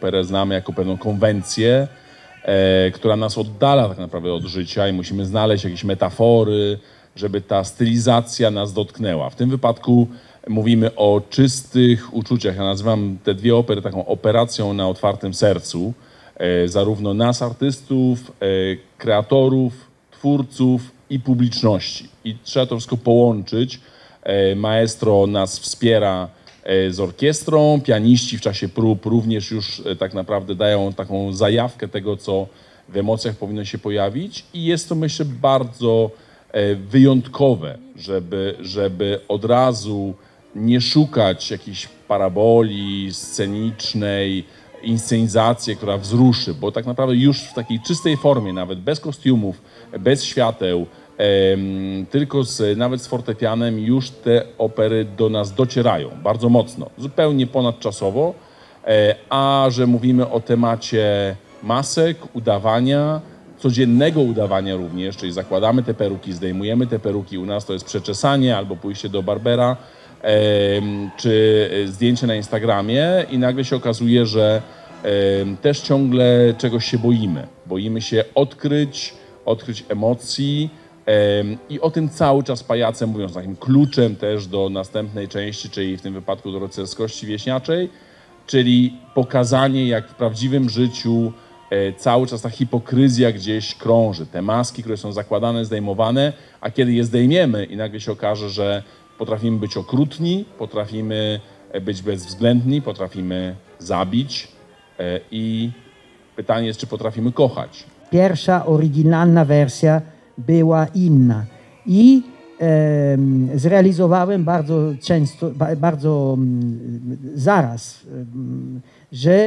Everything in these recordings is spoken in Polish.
operę znamy jako pewną konwencję, która nas oddala tak naprawdę od życia i musimy znaleźć jakieś metafory, żeby ta stylizacja nas dotknęła. W tym wypadku mówimy o czystych uczuciach. Ja nazywam te dwie opery taką operacją na otwartym sercu, zarówno nas, artystów, kreatorów, twórców i publiczności. I trzeba to wszystko połączyć. Maestro nas wspiera z orkiestrą, pianiści w czasie prób również już tak naprawdę dają taką zajawkę tego, co w emocjach powinno się pojawić i jest to, myślę, bardzo wyjątkowe, żeby od razu nie szukać jakiejś paraboli scenicznej, inscenizacji, która wzruszy, bo tak naprawdę już w takiej czystej formie, nawet bez kostiumów, bez świateł, tylko nawet z fortepianem już te opery do nas docierają bardzo mocno, zupełnie ponadczasowo, a że mówimy o temacie masek, udawania, codziennego udawania również, czyli zakładamy te peruki, zdejmujemy te peruki, u nas to jest przeczesanie albo pójście do barbera, czy zdjęcie na Instagramie i nagle się okazuje, że też ciągle czegoś się boimy. Boimy się odkryć emocji i o tym cały czas pajacem mówiąc, takim kluczem też do następnej części, czyli w tym wypadku do rycerskości wieśniaczej, czyli pokazanie, jak w prawdziwym życiu cały czas ta hipokryzja gdzieś krąży. Te maski, które są zakładane, zdejmowane, a kiedy je zdejmiemy i nagle się okaże, że potrafimy być okrutni, potrafimy być bezwzględni, potrafimy zabić i pytanie jest, czy potrafimy kochać. Pierwsza, oryginalna wersja była inna i zrealizowałem bardzo często, bardzo zaraz, że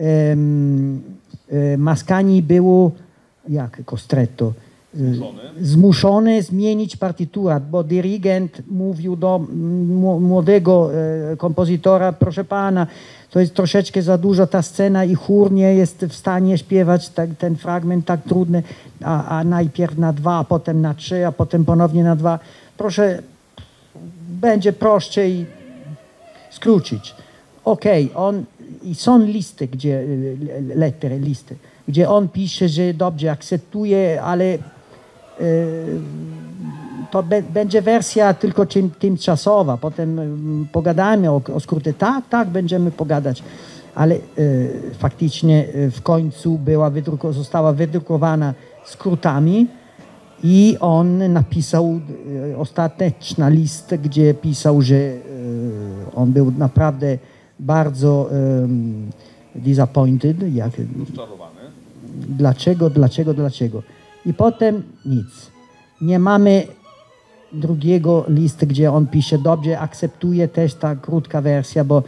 maskani było, jak costretto, zmuszone zmienić partyturę, bo dyrygent mówił do młodego kompozytora, proszę pana, to jest troszeczkę za dużo ta scena i chór nie jest w stanie śpiewać ten fragment tak trudny, a najpierw na 2, a potem na 3, a potem ponownie na 2. Proszę, będzie prościej skrócić. Okej, i są listy, listy, gdzie on pisze, że dobrze, akceptuje, ale to będzie wersja tylko tymczasowa, potem pogadamy o skrócie. Tak, będziemy pogadać, ale faktycznie w końcu została wydrukowana skrótami i on napisał ostateczny list, gdzie pisał, że on był naprawdę bardzo disappointed. Rozczarowany. Dlaczego? I potem nic. Nie mamy drugiego listu, gdzie on pisze, dobrze, akceptuje też ta krótka wersja, bo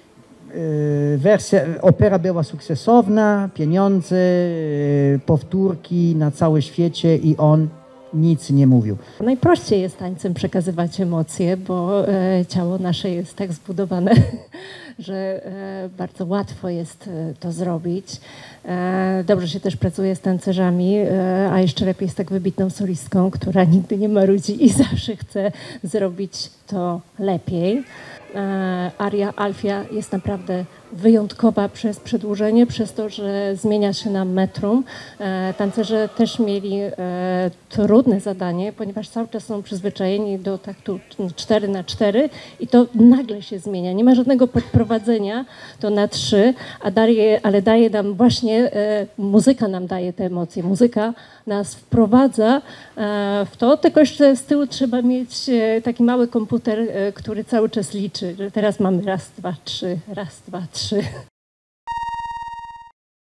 opera była sukcesowna, pieniądze, powtórki na całym świecie i on nic nie mówił. Najprościej jest tańcem przekazywać emocje, bo ciało nasze jest tak zbudowane, że bardzo łatwo jest to zrobić. Dobrze się też pracuje z tancerzami, a jeszcze lepiej z tak wybitną solistką, która nigdy nie marudzi i zawsze chce zrobić to lepiej. Aria Alfia jest naprawdę wyjątkowa przez przedłużenie, przez to, że zmienia się nam metrum. Tancerze też mieli trudne zadanie, ponieważ cały czas są przyzwyczajeni do taktu 4/4 i to nagle się zmienia. Nie ma żadnego podprowadzenia to na 3, ale daje nam właśnie, muzyka nam daje te emocje. Muzyka nas wprowadza w to, tylko jeszcze z tyłu trzeba mieć taki mały komputer, który cały czas liczy, że teraz mamy raz, 2, 3, raz, 2, 3.